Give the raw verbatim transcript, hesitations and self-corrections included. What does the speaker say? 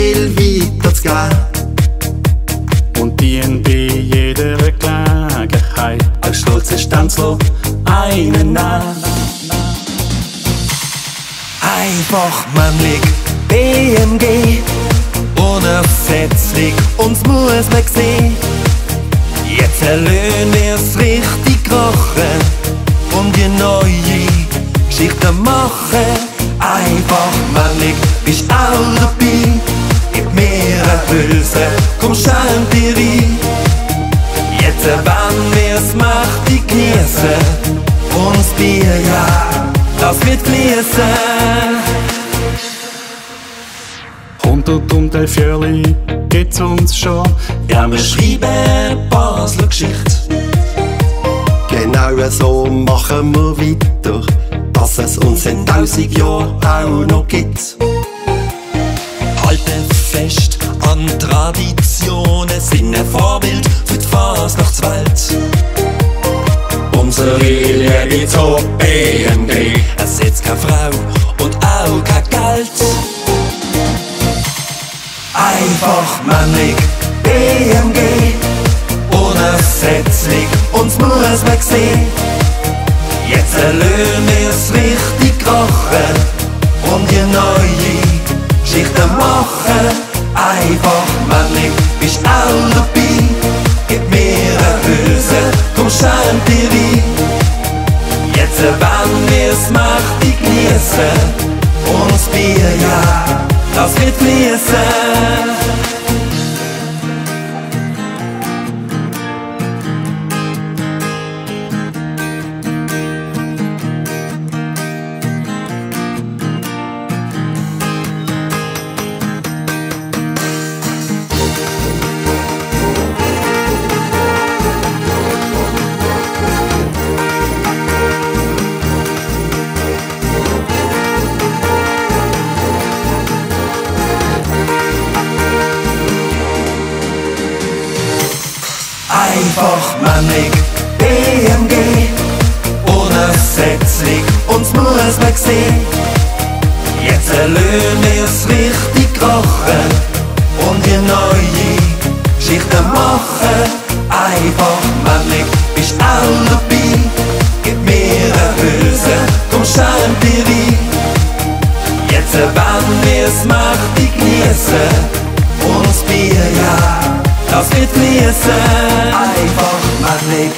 viel weiterzugeben. Und dien bei jeder Gelegenheit der stolze Stanzler einen an. Einfach männlich, B M G, unersetzlich, uns muss man sehen. Jetzt erlöhnen wir's richtig krachen und die neue Geschichte machen. Einfach männlich, bist auch dabei, gib mir eine Pülse, komm schön dir rein. Jetzt wenn wir's mächtig genießen, uns Bier, ja, das wird fließen. Hundert und elf Jahre gibt's uns schon. Ja, wir schreiben Basler Geschichte. Genau so machen wir weiter, dass es uns in tausend Jahren auch noch gibt. Halten fest an Traditionen, sind ein Vorbild für die Fasnachtswelt. Unsere Liebe zur B M G ersetzt keine Frau und auch kein Geld. Einfach männlich, B M G, unersetzlich, uns muss man sehen. Jetzt erlöhnen wir's richtig krachen und die neue Geschichte machen. Einfach männlich, bist auch dabei, gib mir eine Pülse, komm schön dir rein. Jetzt wenn wir's mächtig genießen, uns Bier, ja, das wird fließen. Einfach männlich, B M G, unersetzlich, uns muss man sehen. Jetzt erlöhnen wir's richtig krachen und die neue Geschichte machen. Einfach männlich, bist auch dabei, gib mir eine Pülse, komm schön dir rein. Jetzt wenn wir's mächtig genießen, uns Bier, ja, das wird fließen. Einfach männlich,